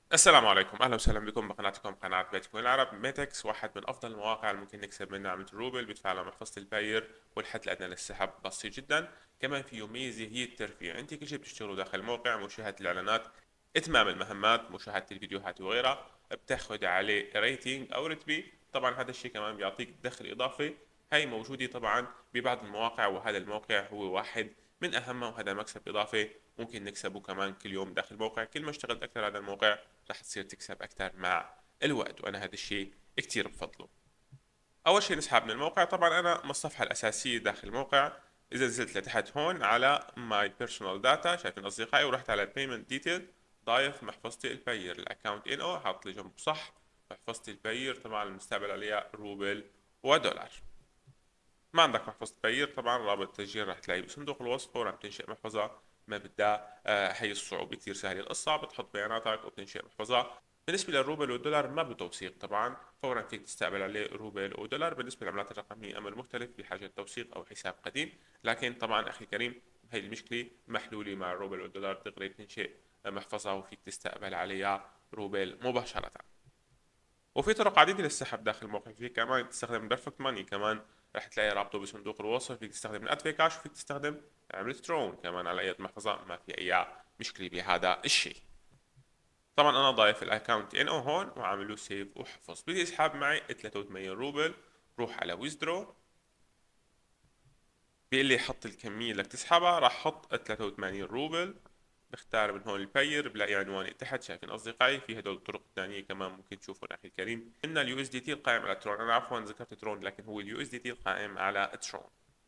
السلام عليكم، اهلا وسهلا بكم بقناتكم قناه بيتكوين العرب. ميتكس واحد من افضل المواقع اللي ممكن نكسب منها عملة الروبل، بيدفع على محفظه الباير، والحد الادنى للسحب بسيط جدا. كمان فيه ميزه هي الترفيه، انت كل شيء بتشتغله داخل الموقع: مشاهده الاعلانات، اتمام المهمات، مشاهده الفيديوهات وغيرها. بتاخذ عليه ريتنج او رتبه. طبعا هذا الشيء كمان بيعطيك دخل اضافي. هاي موجوده طبعا ببعض المواقع، وهذا الموقع هو واحد من اهمها، وهذا مكسب اضافي ممكن نكسبه كمان كل يوم داخل الموقع. كل ما اشتغلت اكثر هذا الموقع رح تصير تكسب اكثر مع الوقت، وانا هذا الشيء كثير بفضله. اول شيء نسحب من الموقع. طبعا انا من الصفحه الاساسيه داخل الموقع، اذا نزلت لتحت هون على ماي بيرسونال داتا، شايفين اصدقائي، ورحت على البيمنت ديتيل، ضايف محفظتي الباير الاكونت ان او، حاط لي جنبه صح محفظتي الباير. طبعا المستقبل عليها روبل ودولار. ما عندك محفظة باير، طبعا رابط التسجيل رح تلاقيه بصندوق الوصف. فورا بتنشئ محفظة، ما بدها هي الصعوبة، كثير سهلة القصة. بتحط بياناتك وبتنشئ محفظة. بالنسبة للروبل والدولار ما بتوثيق طبعا، فورا فيك تستقبل عليه روبل ودولار. بالنسبة للعملات الرقمية أمر مختلف، بحاجة توثيق أو حساب قديم. لكن طبعا أخي الكريم، هي المشكلة محلولة مع الروبل والدولار، دغري بتنشئ محفظة وفيك تستقبل عليها روبل مباشرة. وفي طرق عديدة للسحب داخل الموقع. في كمان تستخدم بيرفكت ماني، كمان رح تلاقي رابطه بصندوق الوصف. فيك تستخدم الادفي كاش، وفيك تستخدم عملة ترون كمان على اي محفظة. ما في اي مشكلة بهذا الشيء. طبعا انا ضايف الاكونت ان او هون وعامل له سيف وحفظ. بدي اسحب معي 83 روبل، روح على ويزدرو. بيقول لي حط الكمية اللي بدك تسحبها، راح احط 83 روبل. بختار من هون الباير، بلاقي عنواني تحت، شايفين اصدقائي. في هدول الطرق الثانيه كمان ممكن تشوفهم اخي الكريم. ان اليو اس دي تي القائم على ترون، انا عفوا ذكرت ترون لكن هو اليو اس دي تي القائم على ترون.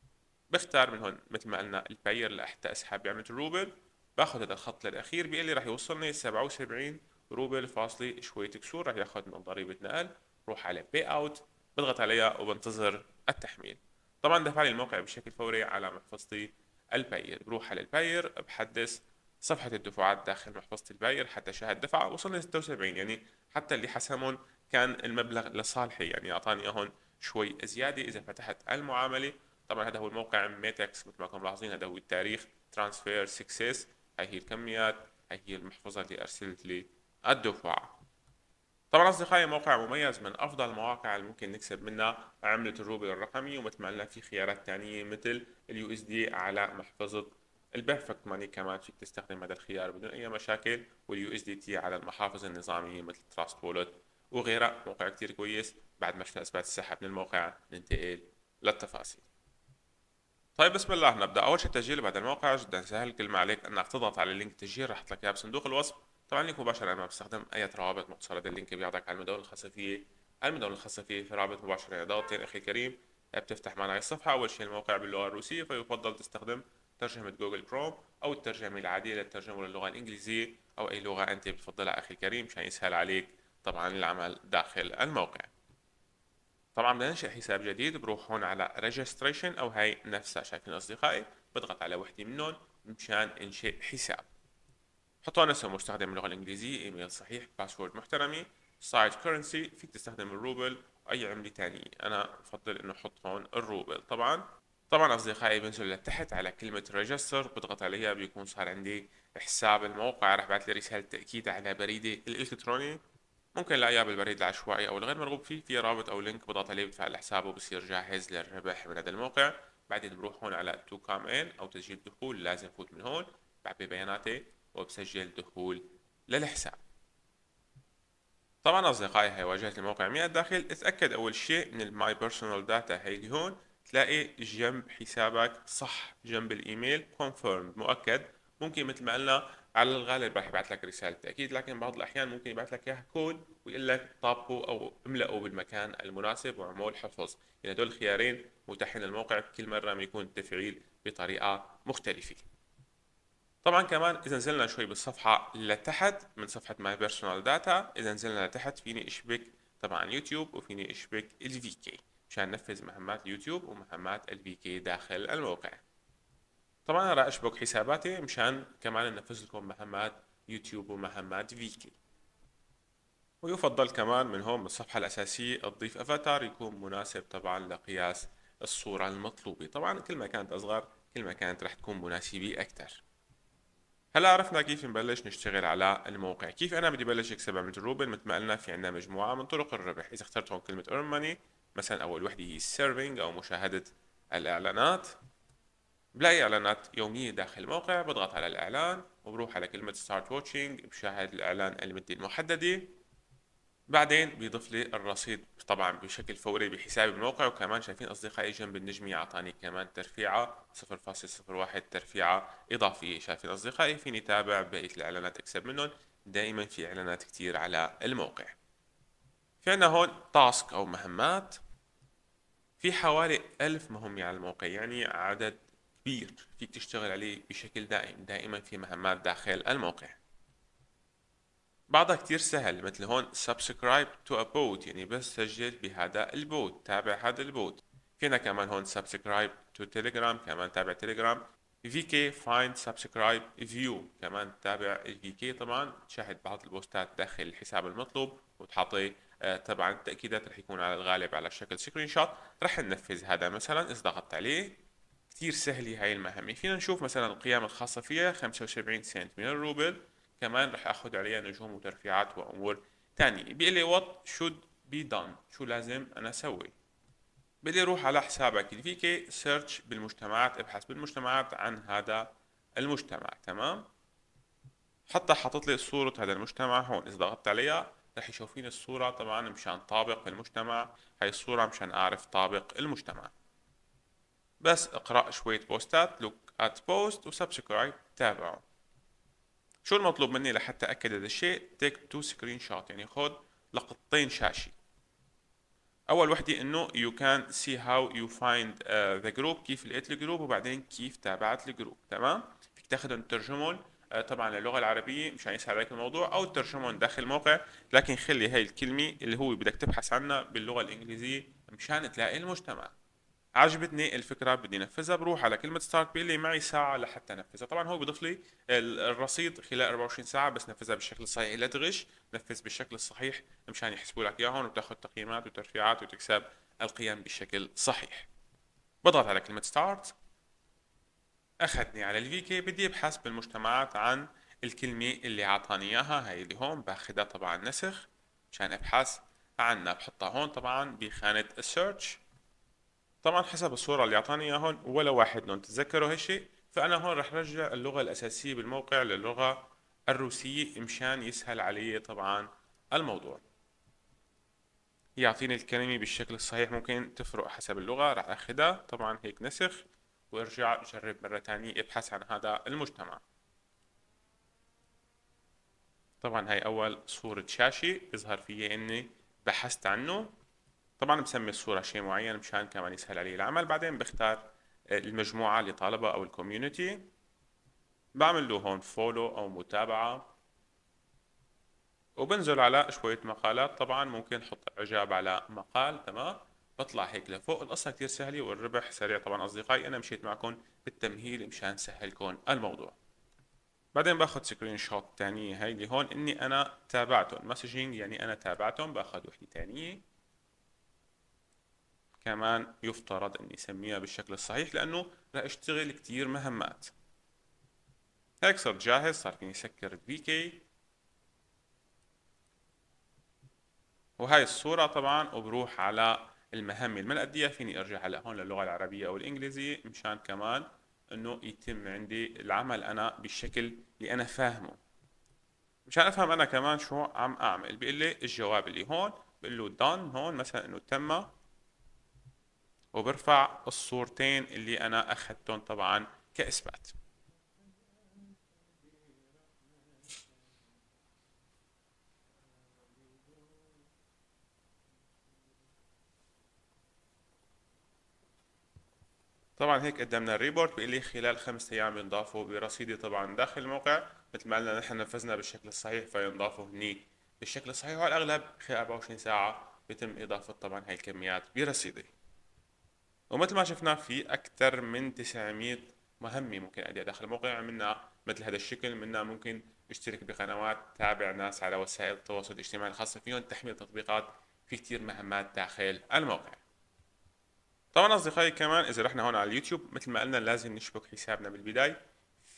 بختار من هون مثل ما قلنا الباير لحتى اسحب بعملة الروبل. باخذ هذا الخط للاخير، بيقول لي راح يوصلني 77 روبل فاصلي شوية كسور، راح ياخذ من ضريبة نقل. روح على باي اوت، بضغط عليها وبنتظر التحميل. طبعا دفع لي الموقع بشكل فوري على محفظتي الباير. بروح على الباير، بحدث صفحة الدفعات داخل محفظة الباير حتى شاهد دفع وصلني 76. يعني حتى اللي حسمون كان المبلغ لصالحي، يعني اعطاني هون شوي زيادة اذا فتحت المعاملة. طبعا هذا هو الموقع ميتكس، مثل ما كم ملاحظين هذا هو التاريخ، ترانسفير سكسس. هاي هي الكميات، هاي هي المحفظة اللي ارسلت لي الدفعة. طبعا اصدقائي، موقع مميز، من افضل المواقع اللي ممكن نكسب منها عملة الروبل الرقمي. ومثل ما قلنا في خيارات تانية مثل اليو اس دي على محفظة البيرفكت ماني، كمان فيك تستخدم هذا الخيار بدون اي مشاكل. واليو اس دي تي على المحافظ النظامية مثل تراست وولت وغيرها. موقع كتير كويس. بعد ما شفنا اثبات السحب من الموقع، ننتقل للتفاصيل. طيب بسم الله نبدا. اول شيء التسجيل بعد الموقع جدا سهل. كل ما عليك انك تضغط على لينك التسجيل، راح لك اياه بصندوق الوصف. طبعا لينك مباشر، انا ما بستخدم اي روابط مختصره. اللينك بياخذك على المدونه الخاصه فيه. المدونه الخاصه فيه في رابط مباشر، يعني ضغطتين اخي الكريم بتفتح معنا هاي الصفحه. اول شيء الموقع باللغه الروسيه، فيفضل تستخدم ترجمه جوجل كروم او الترجمه العاديه للترجمه للغه الانجليزيه، او اي لغه انت بتفضلها اخي الكريم، مشان يسهل عليك طبعا العمل داخل الموقع. طبعا بدنا ننشئ حساب جديد. بروح هون على registration، او هاي نفسها شايفين اصدقائي، بضغط على وحده منهم مشان انشئ حساب. حط هون اسم مستخدم باللغه الانجليزيه، ايميل صحيح، باسورد محترمه، سايت كرنسي، فيك تستخدم الروبل واي عمله ثانيه. انا بفضل انه احط هون الروبل. طبعا اصدقائي، بنزل لتحت على كلمه ريجستر، بضغط عليها بيكون صار عندي حساب الموقع. راح بعث لي رساله تاكيد على بريدي الالكتروني. ممكن الاقيها بالبريد العشوائي او الغير مرغوب فيه. في رابط او لينك بضغط عليه بتفعل حسابه، بصير جاهز للربح من هذا الموقع. بعدين بروح هون على تو كام ان او تسجيل دخول، لازم فوت من هون، بعبي بياناتي وبسجل دخول للحساب. طبعا اصدقائي، هي واجهة الموقع من الداخل. اتاكد اول شيء من الماي بيرسونال داتا، هي اللي هون تلاقي جنب حسابك صح جنب الايميل كونفيرم مؤكد. ممكن مثل ما قلنا على الغالب راح يبعث لك رسالة تأكيد، لكن بعض الأحيان ممكن يبعث لك إياها كود ويقول لك طابقه أو املأه بالمكان المناسب وعمول حفظ. يعني هدول الخيارين متاحين للموقع، كل مرة ما يكون التفعيل بطريقة مختلفة. طبعا كمان اذا نزلنا شوي بالصفحه لتحت من صفحه ماي بيرسونال داتا، اذا نزلنا لتحت فيني اشبك طبعا يوتيوب، وفيني اشبك الفي كي مشان نفذ مهمات اليوتيوب ومهمات الفي كي داخل الموقع. طبعا انا راح اشبك حساباتي مشان كمان ننفذ لكم مهمات يوتيوب ومهمات في كي. ويفضل كمان من هون من الصفحه الاساسيه تضيف افاتار يكون مناسب طبعا لقياس الصوره المطلوبه. طبعا كل ما كانت اصغر كل ما كانت راح تكون مناسبه اكثر. هلا عرفنا كيف نبلش نشتغل على الموقع. كيف انا بدي بلش اكسب عملة الروبل؟ مثل ما قلنا في عندنا مجموعة من طرق الربح. اذا اخترت هون كلمة earn money، مثلا اول وحدة هي السيرفينج او مشاهدة الاعلانات، بلاقي اعلانات يومية داخل الموقع، بضغط على الاعلان وبروح على كلمة start watching، بشاهد الاعلان المدة المحددة. بعدين بيضيف لي الرصيد طبعا بشكل فوري بحسابي بالموقع. وكمان شايفين اصدقائي جنب النجمة اعطاني كمان ترفيعة 0.01 ترفيعة اضافية. شايفين اصدقائي فيني اتابع بقية الاعلانات اكسب منهم. دائما في اعلانات كتير على الموقع. في عنا هون تاسك او مهمات، في حوالي 1000 مهمة على الموقع، يعني عدد كبير فيك تشتغل عليه بشكل دائم. دائما في مهمات داخل الموقع، بعضها كتير سهل، مثل هون subscribe to a bot، يعني بس سجل بهذا البوت، تابع هذا البوت. فينا كمان هون subscribe to telegram، كمان تابع تليجرام. VK find subscribe view، كمان تابع VK. طبعا تشاهد بعض البوستات داخل الحساب المطلوب وتحطي طبعا التأكيدات رح يكون على الغالب على شكل سكرين شوت. رح ننفذ هذا مثلا إذا ضغطت عليه. كتير سهلة هاي المهمة. فينا نشوف مثلا القيم الخاصة فيها 75 سنت من الروبل. كمان رح اخذ عليها نجوم وترفيعات وامور تانية. بيقول لي what should be done، شو لازم انا اسوي. بيقول لي روح على حسابك الفيكي سيرش بالمجتمعات، ابحث بالمجتمعات عن هذا المجتمع. تمام، حتى حطت لي صورة هذا المجتمع هون. إذا ضغطت عليها رح يشوفين الصورة طبعا مشان طابق المجتمع. هاي الصورة مشان أعرف طابق المجتمع. بس اقرأ شوية بوستات، لوك ات بوست وسبسكرايب، تابعوا. شو المطلوب مني لحتى أكد هذا الشيء؟ تيك تو سكرين شوت، يعني خذ لقطتين شاشة. أول وحدة إنه you can see how you find the group، كيف لقيت الجروب، وبعدين كيف تابعت الجروب. تمام، فيك تاخذهم تترجمهم طبعا للغة العربية مشان يسهل عليك الموضوع، أو تترجمهم داخل الموقع. لكن خلي هاي الكلمة اللي هو بدك تبحث عنها باللغة الإنجليزية مشان تلاقي المجتمع. عجبتني الفكره بدي انفذها. بروح على كلمه ستارت، بيقول لي معي ساعه لحتى انفذها. طبعا هو بيضيف لي الرصيد خلال 24 ساعه، بس نفذها بالشكل الصحيح، لا تغش، نفذ بالشكل الصحيح مشان يحسبوا لك اياهم وتاخذ تقييمات وترفيعات وتكسب القيم بالشكل صحيح. بضغط على كلمه ستارت، اخذني على الفي كي. بدي ابحث بالمجتمعات عن الكلمه اللي اعطاني اياها، هاي اللي هون باخذها طبعا نسخ مشان ابحث عنها. بحطها هون طبعا بخانه السيرش. طبعا حسب الصورة اللي أعطاني إياها هون ولا واحد لهم تتذكروا هالشيء. فأنا هون رح رجع اللغة الأساسية بالموقع للغة الروسية مشان يسهل علي طبعا الموضوع. يعطيني الكلمة بالشكل الصحيح، ممكن تفرق حسب اللغة. رح أخدها طبعا هيك نسخ وارجع جرب مرة تانية ابحث عن هذا المجتمع. طبعا هاي أول صورة شاشة بيظهر فيها إني بحثت عنه. طبعا بسمي الصورة شيء معين مشان كمان يسهل علي العمل. بعدين بختار المجموعة اللي طالبها أو الكوميونتي، بعمل له هون فولو أو متابعة، وبنزل على شوية مقالات. طبعا ممكن نحط إعجاب على مقال. تمام، بطلع هيك لفوق. القصة كتير سهلة والربح سريع. طبعا أصدقائي أنا مشيت معكم بالتمهيل مشان سهلكم الموضوع. بعدين باخذ سكرين شوت تانية، هاي اللي هون إني أنا تابعتهم مسجنج، يعني أنا تابعتهم. باخذ وحدة تانية كمان يفترض اني اسميها بالشكل الصحيح لانه راح اشتغل كتير مهمات. هيك صرت جاهز، صار فيني سكر الفي كي. وهاي الصورة طبعا، وبروح على المهام اللي ما أديها. فيني ارجع هلا هون للغة العربية او الانجليزية مشان كمان انه يتم عندي العمل انا بالشكل اللي انا فاهمه، مشان افهم انا كمان شو عم اعمل. بيقول لي الجواب اللي هون، بقول له done هون مثلا انه تم، وبرفع الصورتين اللي انا اخذتهم طبعا كاثبات. طبعا هيك قدمنا الريبورت. بيقول لي خلال 5 ايام ينضافوا برصيدي طبعا داخل الموقع. مثل ما قلنا نحن نفذنا بالشكل الصحيح فينضافوا هني بالشكل الصحيح، وعلى الاغلب خلال 24 ساعة بيتم اضافة طبعا هاي الكميات برصيدي. ومثل ما شفنا في اكثر من 900 مهمة ممكن اديها داخل الموقع. منا مثل هذا الشكل، منا ممكن اشترك بقنوات، تابع ناس على وسائل التواصل الاجتماعي الخاصة فيهم، تحميل تطبيقات. في كتير مهمات داخل الموقع. طبعا اصدقائي كمان اذا رحنا هون على اليوتيوب مثل ما قلنا لازم نشبك حسابنا بالبداية.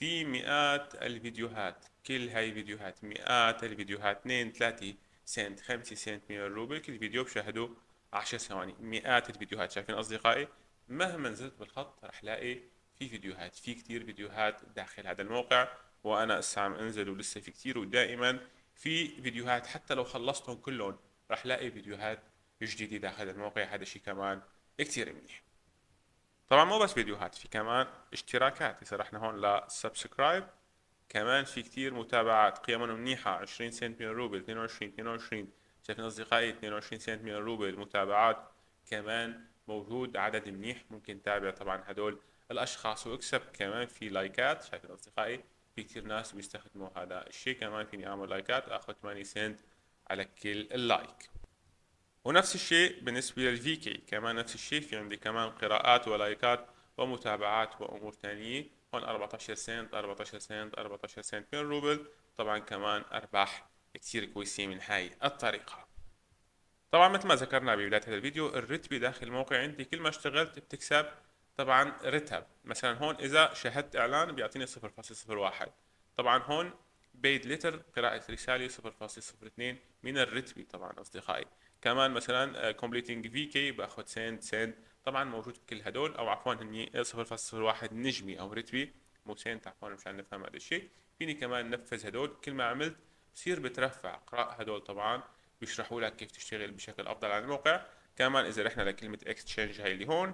في مئات الفيديوهات، كل هاي فيديوهات، مئات الفيديوهات، 2 3 سنت 5 سنت من الروبل، كل فيديو بشاهده 10 ثواني. مئات الفيديوهات، شايفين أصدقائي؟ مهما نزلت بالخط رح لاقي في فيديوهات، في كتير فيديوهات داخل هذا الموقع، وأنا هسه عم انزل ولسه في كتير، ودائما في فيديوهات حتى لو خلصتهم كلهم رح لاقي فيديوهات جديدة داخل الموقع. هذا الشيء كمان كتير منيح. طبعا مو بس فيديوهات، في كمان اشتراكات. إذا رحنا هون لسبسكرايب، كمان في كتير متابعات قيمهم منيحة، 20 سنت من الروبل، 22. شايفين أصدقائي؟ 22 سنت من الروبل متابعات. كمان موجود عدد منيح، ممكن تتابع طبعا هدول الأشخاص واكسب كمان في لايكات. شايفين أصدقائي؟ في كتير ناس بيستخدموا هذا الشيء. كمان فيني أعمل لايكات، أخذ 8 سنت على كل اللايك. ونفس الشيء بالنسبة للفيكي، كمان نفس الشيء، في عندي كمان قراءات ولايكات ومتابعات وأمور تانية. هون 14 سنت 14 سنت 14 سنت من الروبل. طبعا كمان أرباح كتير كويسة من هاي الطريقة. طبعا مثل ما ذكرنا ببداية هذا الفيديو، الرتبة داخل الموقع عندي كل ما اشتغلت بتكسب طبعا رتب. مثلا هون إذا شاهدت إعلان بيعطيني 0.01. طبعا هون بيد لتر، قراءة رسالة 0.02 من الرتبة طبعا أصدقائي. كمان مثلا كومبليتنج في كي باخذ سنت. طبعا موجود بكل هدول، او عفوا هني 0.01 نجمي او رتبه، مو سنت، عفوا مشان نفهم هذا الشيء. فيني كمان نفذ هدول، كل ما عملت بصير بترفع. اقرا هدول طبعا بيشرحوا لك كيف تشتغل بشكل افضل على الموقع. كمان اذا رحنا لكلمه اكستشينج هاي اللي هون،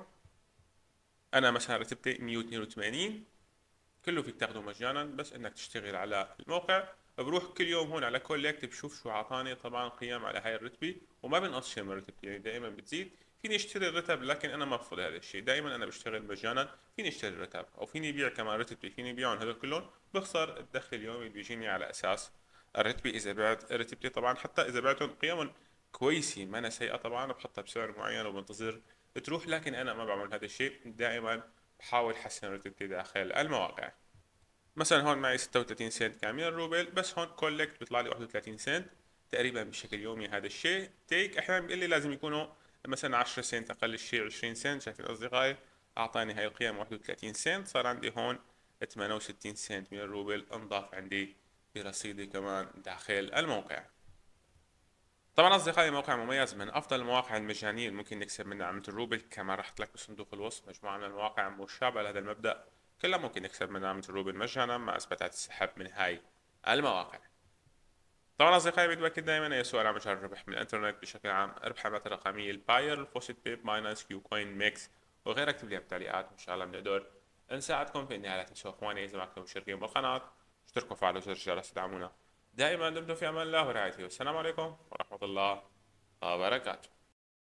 انا مثلا رتبتي 182، كله فيك تاخده مجانا، بس انك تشتغل على الموقع. بروح كل يوم هون على كولكت، بشوف شو اعطاني طبعا قيم على هاي الرتبه، وما بنقص شيء من رتبتي، يعني دائما بتزيد. فيني اشتري الرتب، لكن انا ما بفضل هذا الشيء، دائما انا بشتغل مجانا. فيني اشتري الرتب، او فيني ابيع كمان رتبتي، فيني ابيعهم هذول كلهم، بخسر الدخل اليومي اللي بيجيني على اساس الرتبه. اذا بعت رتبتي طبعا، حتى اذا بعتهم قيمهم كويسه ما أنا سيئه طبعا، بحطها بسعر معين وبنتظر تروح. لكن انا ما بعمل هذا الشيء، دائما بحاول احسن رتبتي داخل المواقع. مثلا هون معي 36 سنت كامل الروبل، بس هون كولكت بيطلع لي 31 سنت تقريبا بشكل يومي. هذا الشيء تيك احيانا بيقول لي لازم يكونوا مثلا 10 سنت، اقل شيء 20 سنت. شايفين اصدقائي؟ اعطاني هاي القيم 31 سنت، صار عندي هون 68 سنت من الروبل انضاف عندي برصيدي كمان داخل الموقع. طبعا اصدقائي، موقع مميز، من افضل المواقع المجانيه اللي ممكن نكسب منها عملة الروبل. كما رحت لك بصندوق الوصف مجموعه من المواقع مشابهه لهذا المبدا، كلها ممكن نكسب منها عملة الروبل مجانا مع اثباتات السحب من هاي المواقع. طبعا اصدقائي، بدي باكد دائما اي سؤال عن مجال الربح من الانترنت بشكل عام، اربح العملات الرقميه، الباير، الفوسيت بيب، باينانس، كيو كوين، ميكس وغيرها، اكتب لي بالتعليقات، وان شاء الله بنقدر نساعدكم في النهايه. لا تنسوا اخواني، اذا ما كنتم مشتركين بالقناه اشتركوا وفعلوا زر الجرس تدعمونا. دائما دمتم في امان الله ورعايته، والسلام عليكم ورحمه الله وبركاته.